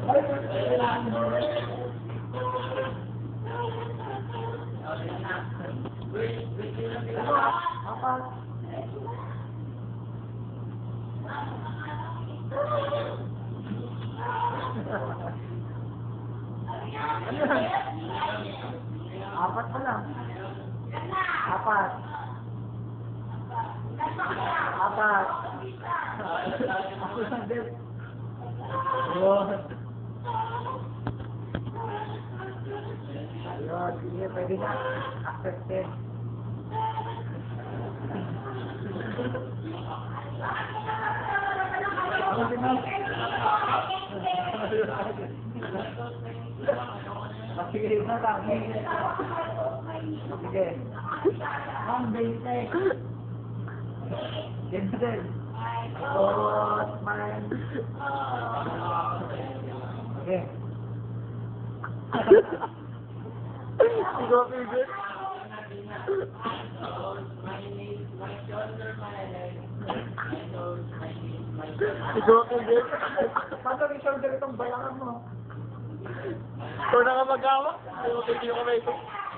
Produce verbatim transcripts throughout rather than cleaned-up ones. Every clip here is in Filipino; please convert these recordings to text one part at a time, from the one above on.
Apat pa lang. Apat. Apat. Ako lang din. Ayun. Ayun, sige, pwede na. Accepted. Ako din na. Sige na lang. Sige. Ang basic. Gentle. Tapos, man. Okay. Ikaw, Pigit. Ikaw, Pigit. Paano yung shoulder itong balangan mo? Ikaw na ka mag-awa. Ayaw ko hindi ko kamay ito.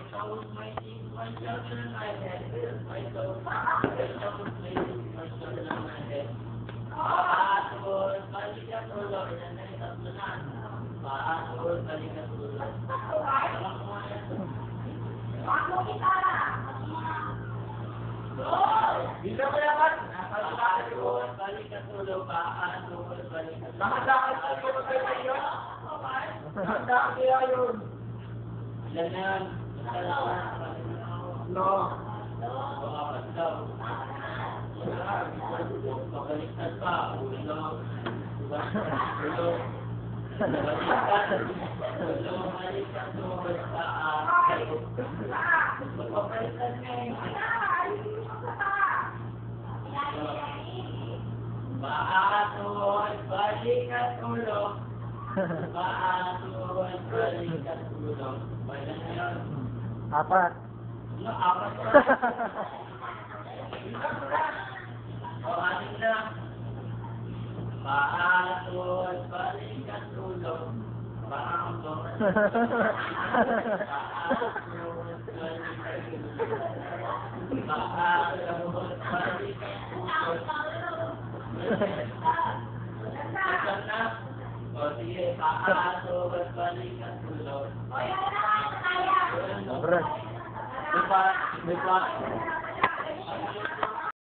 Dito mo naman. Napalakad, balik at tulog, paano, balik at tulog. Nakadakad sa tulog kayo yun? Nakadakad kaya yun. Ilan na yan? No. Pakapat daw. Pabaliktad pa. Ulog. Ulog. Baliktad. Ulog, baliktad, tulog, paano. Pabaliktad ngayon. Paatol, balik at tulog. Paatol, balik at tulog. Pwede na yun. Apat. No, apat na. O, anin na. Paatol, balik at tulog. Paatol. Paatol, balik at tulog. Paatol, balik at tulog. O sige, paaso, ba't balik ang tulog? Sobra. Di pa, di pa,